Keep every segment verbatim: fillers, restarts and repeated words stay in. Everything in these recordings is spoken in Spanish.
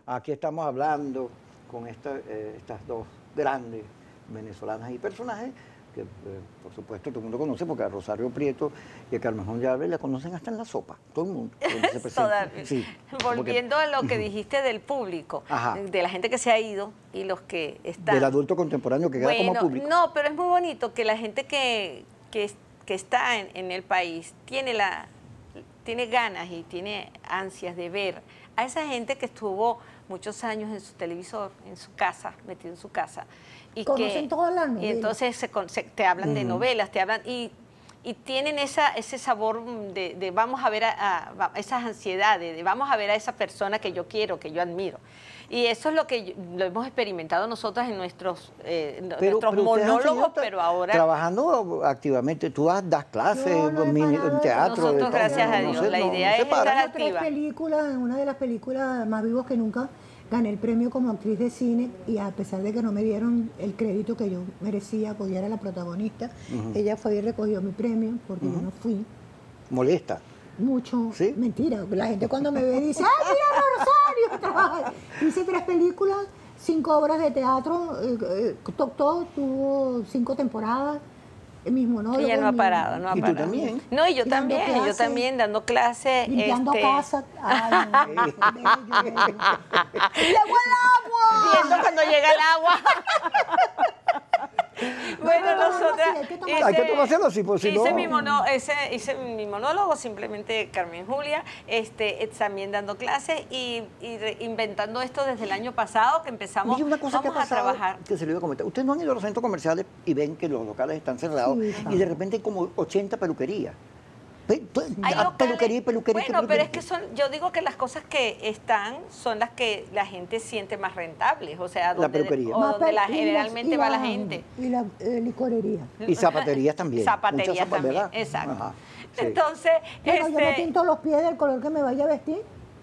aquí estamos hablando con esta, eh, estas dos grandes venezolanas y personajes que, eh, por supuesto, todo el mundo conoce, porque a Rosario Prieto y a Carmen Juan Llave la conocen hasta en la sopa, todo el mundo. Se presenta. Sí, volviendo porque, a lo que dijiste del público, Ajá. de la gente que se ha ido y los que están. Del adulto contemporáneo que queda bueno, como público. No, pero es muy bonito que la gente que, que, que está en, en el país tiene, la, tiene ganas y tiene ansias de ver a esa gente que estuvo muchos años en su televisor, en su casa, metido en su casa. Y conocen que, todas las novelas. Y entonces se, se, te hablan uh-huh. de novelas, te hablan y, y tienen esa, ese sabor de, de vamos a ver a, a, a esas ansiedades, de vamos a ver a esa persona que yo quiero, que yo admiro. Y eso es lo que yo, lo hemos experimentado nosotros en nuestros, eh, pero, nuestros pero monólogos, pero ahora... Trabajando activamente, tú das, das clases en teatro. Nosotros, de, gracias no, a Dios, no sé, la no, idea no es estar activa. activa. Tres películas, en una de las películas Más vivos que nunca, gané el premio como actriz de cine y a pesar de que no me dieron el crédito que yo merecía, porque era la protagonista, uh-huh. ella fue y recogió mi premio porque uh-huh. yo no fui. ¿Molesta? Mucho. ¿Sí? Mentira. La gente cuando me ve dice, ¡ay, mira Rosario! Hice tres películas, cinco obras de teatro, eh, Toc Toc tuvo cinco temporadas. Mis monólogos. Ella no ha parado, no ha ¿Y parado. tú también? No, y yo y también, clase, yo también dando clases. Limpiando este... casa. Ay, no, bello, bello. ¡Llegó el agua! Viendo cuando llega el agua. Bueno, no, no, nosotras... no, sí, hice, hay que tomárselo así, por si hice, no... mi mono, ese, hice mi monólogo, simplemente Carmen Julia, este, también dando clases y, y re, inventando esto desde el año pasado, que empezamos Oye, una cosa que ha pasado, a trabajar. Que se le iba a comentar. Ustedes no han ido a los centros comerciales y ven que los locales están cerrados sí, y de repente hay como ochenta peluquerías. Pe Hay locales, peluquería, peluquería, bueno, peluquería. pero es que son, yo digo que las cosas que están son las que la gente siente más rentables, o sea, donde, la peluquería. o donde la, generalmente y va la, la gente. Y la eh, licorería. Y zapaterías también. Zapaterías zapas, también, ¿verdad? exacto. Ajá, sí. Entonces, bueno, este... yo me pinto los pies del color que me vaya a vestir.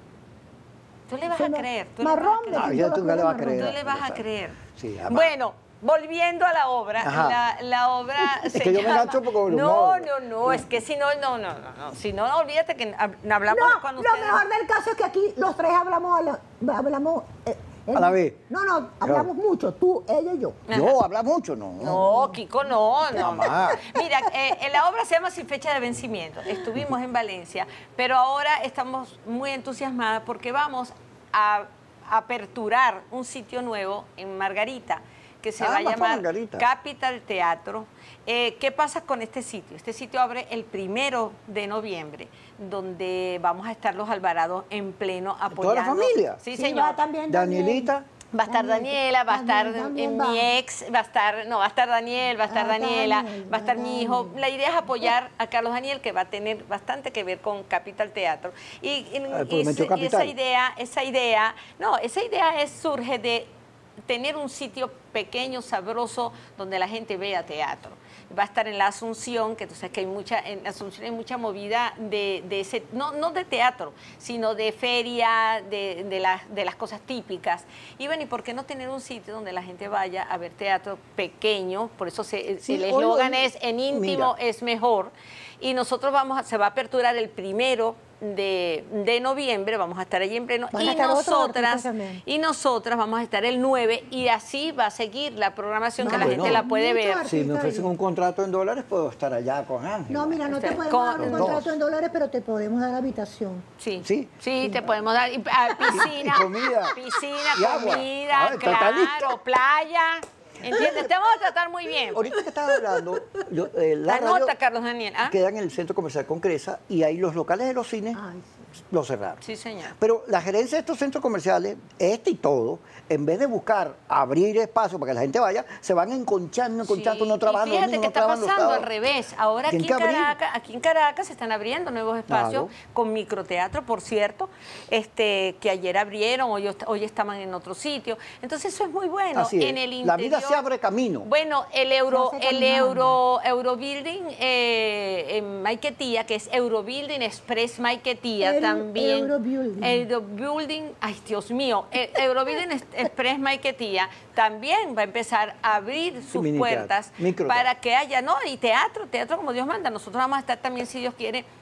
Tú le vas Se a me... creer. Tú marrón, le vas a creer. No, yo tú le vas a creer. Tú le vas a creer. Sí, bueno. Volviendo a la obra, la, la obra es se que yo llama... me gancho porque No, no, no, es que si no, no, no, no, no, si no, olvídate que hablamos no, cuando lo ustedes... mejor del caso es que aquí los tres hablamos a la, hablamos... Eh, a la vez. No, no, hablamos no. mucho, tú, ella y yo. Yo, habla mucho, no. No, Kiko, no, no. Mamá. Mira, eh, la obra se llama Sin fecha de vencimiento. Estuvimos en Valencia, pero ahora estamos muy entusiasmadas porque vamos a aperturar un sitio nuevo en Margarita, que se ah, va a llamar Margarita. Capital Teatro. Eh, ¿Qué pasa con este sitio? Este sitio abre el primero de noviembre, donde vamos a estar los Alvarados en pleno apoyando. ¿Toda la familia? Sí, sí señor. Va también Danielita. Va a estar Daniela, va a estar también, mi ex, va a estar, no, va a estar Daniel, va a estar ah, Daniela, Daniel, va a estar Daniel. mi hijo. La idea es apoyar a Carlos Daniel, que va a tener bastante que ver con Capital Teatro. Y, y, ah, y, ese, y esa idea, esa idea, no, esa idea es, surge de tener un sitio pequeño, sabroso, donde la gente vea teatro. Va a estar en la Asunción, que tú sabes que hay mucha, en Asunción hay mucha movida de, de ese, no, no de teatro, sino de feria, de, de, la, de las cosas típicas. Y bueno, ¿y por qué no tener un sitio donde la gente vaya a ver teatro pequeño? Por eso se, sí, el eslogan es, en íntimo mira. es mejor. Y nosotros vamos a, se va a aperturar el primero De, de noviembre, vamos a estar allí en pleno, y nosotras, y nosotras vamos a estar el nueve, y así va a seguir la programación, no, que la bueno, gente la puede ver. Si me ofrecen un contrato en dólares, puedo estar allá con Ángel. No, mira, no te podemos con, dar un contrato dos. en dólares, pero te podemos dar habitación. Sí, sí, sí, sí te podemos dar y, a, piscina, y comida, piscina, y comida, ver, claro, playa. ¿Entiendes? Te vamos a tratar muy bien. Ahorita que estaba hablando, yo, eh, la Anota, radio Carlos Daniel. ¿Ah? queda en el Centro Comercial Concresa y ahí los locales de los cines Ay, sí. los cerraron. Sí, señor. Pero la gerencia de estos centros comerciales, este y todo, en vez de buscar abrir espacio para que la gente vaya, se van enconchando, enconchando, sí. no trabajando. Y fíjate que no está pasando al revés. Ahora aquí en, Caracas, aquí en Caracas se están abriendo nuevos espacios claro. con microteatro, por cierto, este, que ayer abrieron, hoy, hoy estaban en otro sitio. Entonces eso es muy bueno. Así es. En el interior, la vida se abre camino. Bueno, el Euro, el Euro, Eurobuilding eh, en Maiquetía, que es Eurobuilding Express Maiquetía el, también. Eurobuilding. Eurobuilding, ay Dios mío, el Eurobuilding Express Maiquetía también va a empezar a abrir sus Mini puertas teatro, para que haya, no, y teatro, teatro como Dios manda. Nosotros vamos a estar también, si Dios quiere,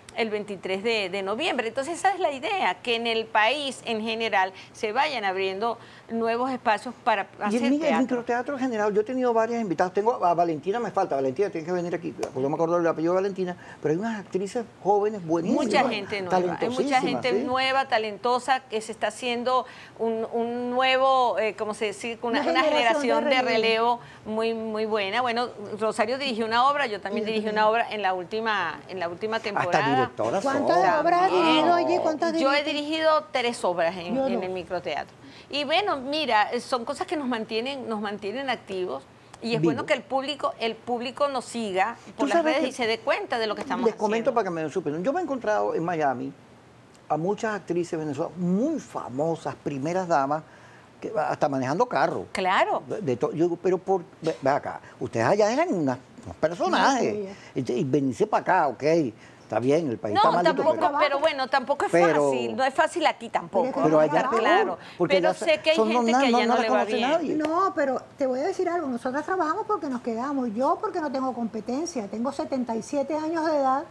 el veintitrés de, de noviembre. Entonces esa es la idea, que en el país en general se vayan abriendo nuevos espacios para hacer y el, teatro. el microteatro en general, yo he tenido varias invitadas. Tengo a Valentina, me falta, Valentina tiene que venir aquí, porque no me acuerdo del apellido de Valentina, pero hay unas actrices jóvenes buenísimas. Mucha gente nueva, hay mucha talentosísimas, gente ¿sí? nueva, talentosa, que se está haciendo un, un nuevo, eh, ¿cómo se dice? Una, Una una generación generación de de relevo. relevo muy, muy buena. Bueno, Rosario dirigió una obra, yo también dirigí una obra en la última, en la última temporada. Hasta directora ¿Cuántas son. obras has También. dirigido allí? ¿Cuántas Yo he dirigiste? dirigido tres obras en, Yo en no. el microteatro. Y bueno, mira, son cosas que nos mantienen, nos mantienen activos. Y es Vivo. bueno que el público, el público nos siga Tú por las sabes redes que- y se dé cuenta de lo que estamos Les comento haciendo. para que me den su opinión. Yo me he encontrado en Miami a muchas actrices venezolanas muy famosas, primeras damas, que hasta manejando carros. Claro. De, de to- yo digo, pero por, ve, ve acá, ustedes allá eran unas- unos personajes. Muy Y, y venirse para acá, ok, está bien, el país está No, maldito, tampoco, pero, pero, bueno, tampoco es Pero- fácil, no es fácil aquí tampoco. Pero pero allá Claro, peor, claro, porque pero allá sé que hay son- gente no, que no, allá no, no le la va conoce bien. nadie. No, pero te voy a decir algo, nosotras trabajamos porque nos quedamos, yo porque no tengo competencia, tengo setenta y siete años de edad,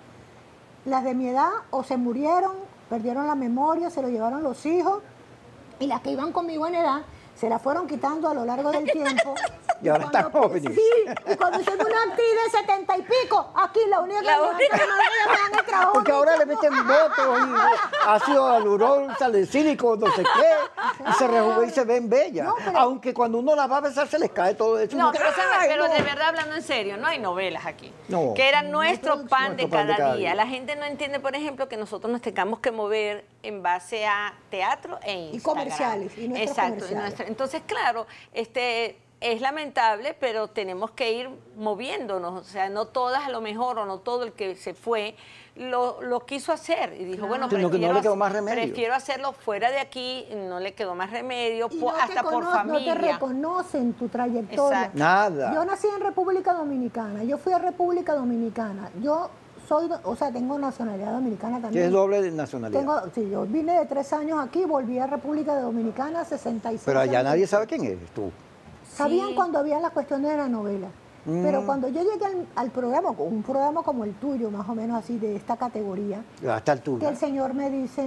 las de mi edad o se murieron, perdieron la memoria, se lo llevaron los hijos, y las que iban conmigo en edad se la fueron quitando a lo largo del tiempo. Y ahora están Cuando- jóvenes. Sí, y cuando tengo una actriz de setenta y pico, aquí la única que La me única. me dan el trabajo. Porque ahora le meten votos y ácido hialurónico, salicílico, no sé qué, y se rejuvenecen y se ven bellas. No, pero- Aunque cuando uno las va a besar se les cae todo eso. y No, uno, pero, ¿sabes? ¡ay, pero no! de verdad, hablando en serio, no hay novelas aquí. No. Que era nuestro producción. pan, de, Nuestro pan de cada cada día. día. La gente no entiende, por ejemplo, que nosotros nos tengamos que mover en base a teatro e Instagram. comerciales, y nuestros Exacto. y comerciales. nuestra- entonces, claro, este... es lamentable, pero tenemos que ir moviéndonos. O sea, no todas a lo mejor, o no todo el que se fue, lo, lo quiso hacer. Y dijo, bueno, Sino que no prefiero, le quedó más remedio. prefiero hacerlo fuera de aquí, no le quedó más remedio, Y po- no te hasta por cono- familia. No te reconocen tu trayectoria. Exacto. Nada. Yo nací en República Dominicana, yo fui a República Dominicana, yo soy, do- o sea, tengo nacionalidad dominicana también. Que es doble de nacionalidad. Tengo, sí, yo vine de tres años aquí, volví a República Dominicana, sesenta y seis Pero allá años. nadie sabe quién eres tú. Sabían Sí. cuando había las cuestiones de la novela. Mm. Pero cuando yo llegué al, al programa, un programa como el tuyo, más o menos así, de esta categoría, A esta que altura. el señor me dice,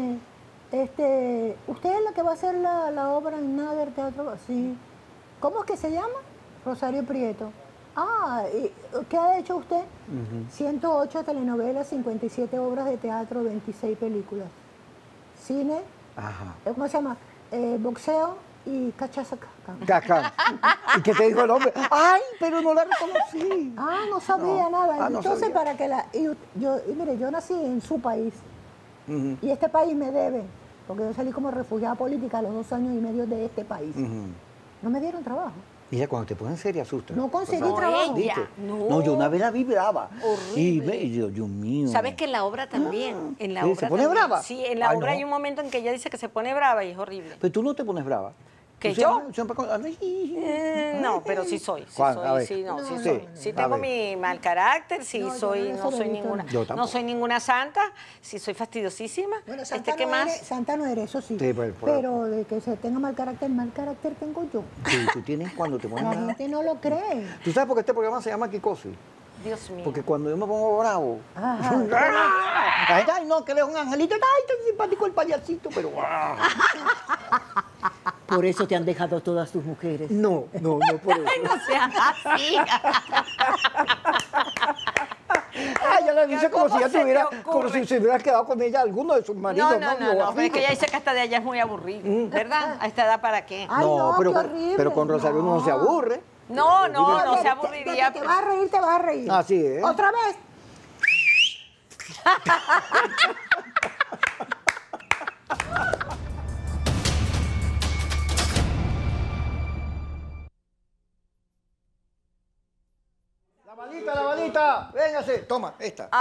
este, ¿usted es la que va a hacer la, la obra en Nader Teatro? Sí. ¿Cómo es que se llama? Rosario Prieto. Ah, ¿y ¿qué ha hecho usted? ciento ocho telenovelas, cincuenta y siete obras de teatro, veintiséis películas. Cine, Ajá. ¿cómo se llama? Eh, boxeo y cachaza. Caca. ¿Y qué te dijo el hombre? ¡Ay, pero no la reconocí! Ah, no sabía No. nada. Ah, no Entonces, sabía. para que la... Y, yo, y mire, yo nací en su país Ujú, y este país me debe, porque yo salí como refugiada política a los dos años y medio de este país. ujú. No me dieron trabajo. Mira, cuando te ponen seria, asusta. No conseguí No, trabajo. ella. ¿Viste? No. No, yo una vez la vi brava. Horrible. Y, ve, y yo, Dios mío. ¿Sabes que en la obra también? En la Sí, obra ¿se pone también. brava? Sí, en la Ay, obra no. hay un momento en que ella dice que se pone brava y es horrible. Pero tú no te pones brava. ¿Que Tú yo? Siempre, siempre con- ay, Eh, no, pero sí soy, sí ¿Cuál? A soy, ver. sí, no, sí No, soy. no, Sí a tengo ver. mi mal carácter, sí No, yo soy, no, no eso soy lo evito. ninguna, Yo no tampoco. soy ninguna santa, sí soy fastidiosísima. Bueno, este, Santa, ¿qué no más? eres, Santa no eres, eso sí. Sí, pues, por- pero de que se tenga mal carácter, mal carácter tengo yo. Sí, tú tienes cuando te pones La brava. gente no lo cree. ¿Tú sabes por qué este programa se llama Kikosi? Dios mío. Porque cuando yo me pongo bravo, Ajá. la gente, ay, no, que él es un angelito, ay, tan simpático el payasito, pero ah. Por eso te han dejado todas tus mujeres. no, no, no por eso. No seas así. Ay, ya le dice como ¿Cómo si ya se te tuviera, ocurre? como si se hubiera quedado con ella alguno de sus maridos. No, no, no, no, pero es que ella dice que hasta de allá es muy aburrido, ¿verdad? ¿A esta edad para qué? Ay, no, pero, qué con- horrible. pero con Rosario uno no se aburre. No, no, no Oye, se te- aburriría. Te, te vas a reír, te vas a reír. Así es. Otra vez. La balita, la balita, véngase, toma, esta.